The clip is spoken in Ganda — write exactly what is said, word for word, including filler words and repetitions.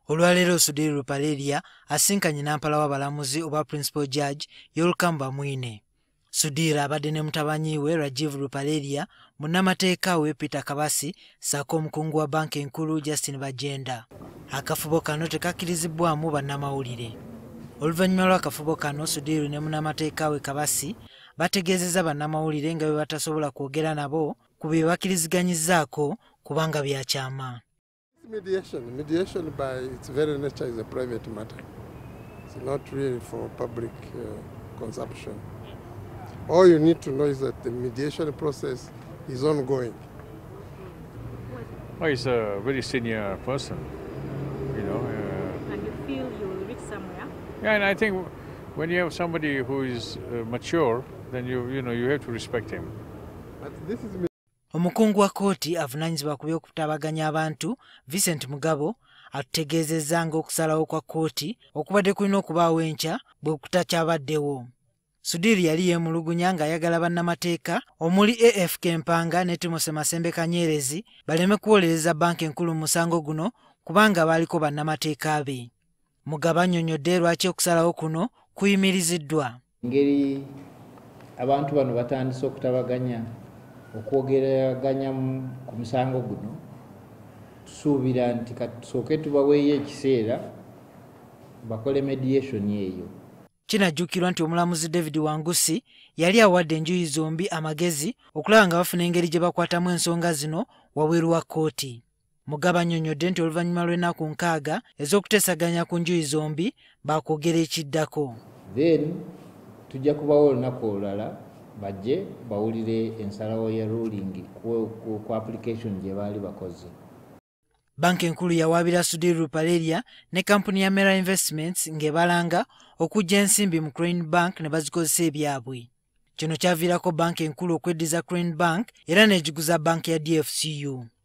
Olwaleero Sudiri Lupaleria asinkanye nampala w'abalamuzi oba Principal Judge Yolkamba Mwine. Sudiri abadde ne mutabanyi we Rajiv Lupaleria, munnamateeka we Peter Kabasi ssaako omukungu wa banka enkulu Justin Bajenda. Akafubo kano tekakkirizibwamu bannamawulire. Oluvannyuma lw'akafubo kano Sudiri ne munnamateeka we Kabasi bategeezezza bannamawulire nga bwe batasobola kwogera nabo ku bye bakkiriziganyizzaako kubanga byakyama. Mediation. Mediation by its very nature is a private matter. It's not really for public uh, consumption. All you need to know is that the mediation process is ongoing. Well, he's a very senior person, you know. Uh, and you feel you will reach somewhere? Yeah, and I think when you have somebody who is uh, mature, then you, you know, you have to respect him. But this is Omukungu wa kkooti avunaanyizibwa ku by'okutabaganya abantu Vincent Mugabo atutegeezezza ng'okusalawo kwa kkooti okubadde kulina okubaawo enkya bwe kutakyabaddewo. Sudiri yali yeemulugunya ng'ayagala bannamateeka omuli A F K Mpanga ne Timothy Masembe Kanyerezi baleme kuwolereza banka enkulu mu musango guno kubanga baaliko bannamateeka be. Mugabo annyonnyodde lwaki okusalawo kuno kuyimiriziddwa. Ngeri abantu bano batandise okutabaganya okwogeraganya ku musango guno tusuubira nti katusooke tubaweeyo ekiseera bakole mediation eyo. Kinajjukirwa nti omulamuzi David Wangusi yali awadde enjuyi zombi amagezi okulaba nga bafuna engeri gye bakwatamu ensonga zino wabweru wa kkooti. Mugabo annyonnyodde nti oluvannyuma lw'ennaku nkaaga ez'okuteesaganya ku njuyi zombi baakwogera ekiddako. Then tujja kubawo olunaku olulala bajje bawulire ensalawo ya ruling ku, ku application gye baali bakoze. Banka enkulu yawaabira Sudiri Lupaleria ne kampuni ya Mera Investments ng'ebalanga okujja ensimbi mu Crane Bank ne bazikozesa ebyabwe. Kino kyaviirako banka enkulu okweddiza Crane Bank era n'egiguza banka ya D F C U.